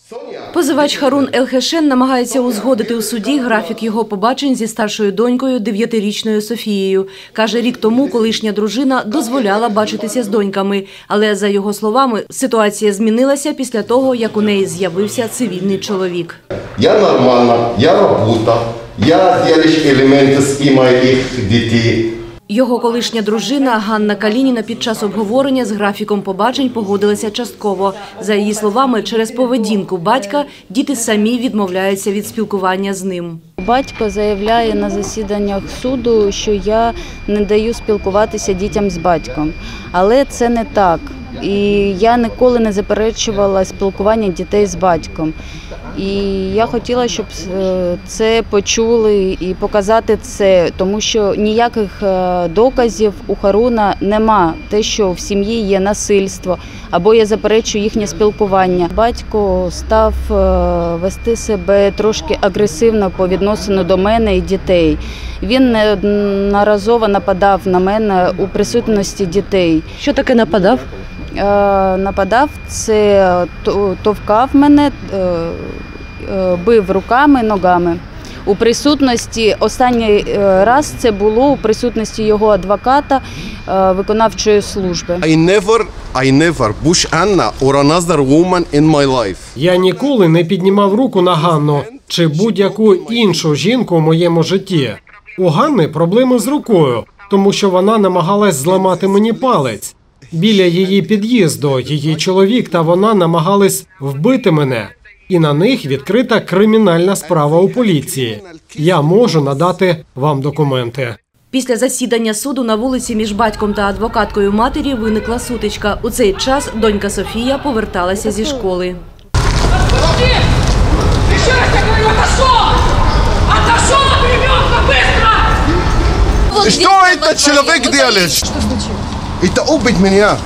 Позивач Харун Елхешен намагається узгодити у суді графік його побачень зі старшою донькою 9-річною Софією. Каже, рік тому колишня дружина дозволяла бачитися з доньками. Але, за його словами, ситуація змінилася після того, як у неї з'явився цивільний чоловік. Я нормальна, я працював, я ділиш елементи з моїх дітей. Його колишня дружина Ганна Калініна під час обговорення з графіком побачень погодилася частково. За її словами, через поведінку батька діти самі відмовляються від спілкування з ним. Батько заявляє на засіданнях суду, що я не даю спілкуватися дітям з батьком. Але це не так. І я ніколи не заперечувала спілкування дітей з батьком. І я хотіла, щоб це почули і показати це, тому що ніяких доказів у Харуна нема. Те, що в сім'ї є насильство, або я заперечую їхнє спілкування. Батько став вести себе трошки агресивно по відносину до мене і дітей. Він неодноразово нападав на мене у присутності дітей. Що таке нападав? Нападав, це товкав мене, бив руками, ногами. У присутності, останній раз це було у присутності його адвоката виконавчої служби. I never push Anna or another woman in my life. Я ніколи не піднімав руку на Ганну чи будь-яку іншу жінку в моєму житті. У Ганни проблеми з рукою, тому що вона намагалась зламати мені палець. Біля її під'їзду її чоловік та вона намагались вбити мене. І на них відкрита кримінальна справа у поліції. Я можу надати вам документи. Після засідання суду на вулиці між батьком та адвокаткою матері виникла сутичка. У цей час донька Софія поверталася зі школи. Що цей чоловік робить? Это убить меня.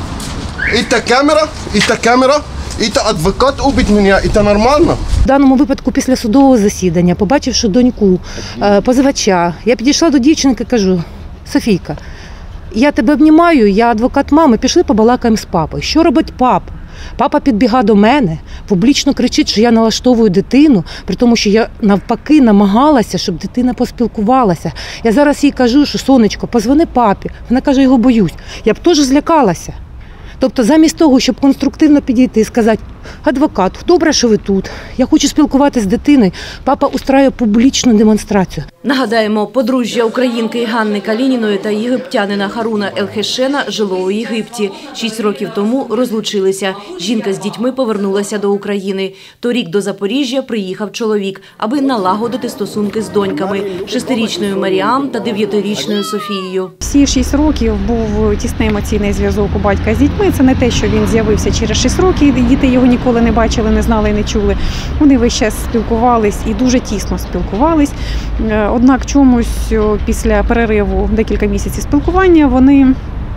Это камера, это адвокат убить меня. Это нормально? В даному випадку після судового засідання, побачивши доньку позивача, я підійшла до дівчинки і кажу: Софійка, я тебе обнімаю, я адвокат мами, пішли побалакаємо з папою. Що робить папа? Папа підбігає до мене, публічно кричить, що я налаштовую дитину, при тому, що я навпаки намагалася, щоб дитина поспілкувалася. Я зараз їй кажу, що сонечко, позвони папі. Вона каже, його боюсь. Я б теж злякалася. Тобто замість того, щоб конструктивно підійти і сказати: адвокат, добре, що ви тут, я хочу спілкуватися з дитиною, папа устраює публічну демонстрацію. Нагадаємо, подружжя українки Ганни Калініної та єгиптянина Харуна Елхешена жило у Єгипті. 6 років тому розлучилися. Жінка з дітьми повернулася до України. Торік до Запоріжжя приїхав чоловік, аби налагодити стосунки з доньками – 6-річною Маріам та 9-річною Софією. Всі 6 років був тісний емоційний зв'язок у батька з дітьми. Це не те, що він з'явився через 6 років, діти його ніколи не бачили, не знали і не чули. Вони весь час спілкувались і дуже тісно спілкувались. Однак чомусь після перериву декілька місяців спілкування вони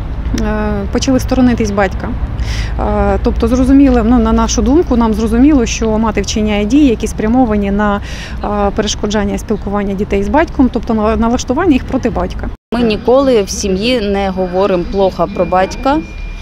почали сторонитись батька. Тобто зрозуміли, на нашу думку, нам зрозуміло, що мати вчиняє дії, які спрямовані на перешкоджання спілкування дітей з батьком, тобто на налаштування їх проти батька. Ми ніколи в сім'ї не говоримо плохо про батька.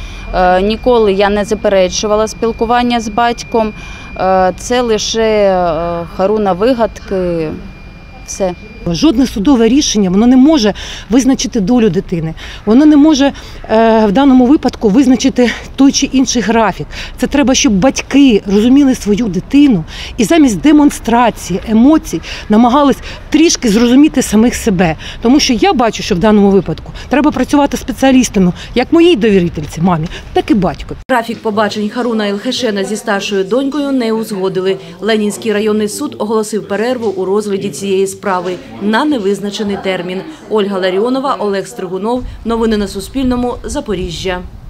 Ніколи я не заперечувала спілкування з батьком. Це лише Харуна вигадки. Все. Жодне судове рішення, воно не може визначити долю дитини. Воно не може в даному випадку визначити той чи інший графік. Це треба, щоб батьки розуміли свою дитину і замість демонстрації емоцій намагались трішки зрозуміти самих себе. Тому що я бачу, що в даному випадку треба працювати спеціалістами, як моїй довірительці, мамі, так і батько. Графік побачень Харуна Елхешена зі старшою донькою не узгодили. Ленінський районний суд оголосив перерву у розгляді цієї справи на невизначений термін. Ольга Ларіонова, Олег Стригунов. Новини на Суспільному. Запоріжжя.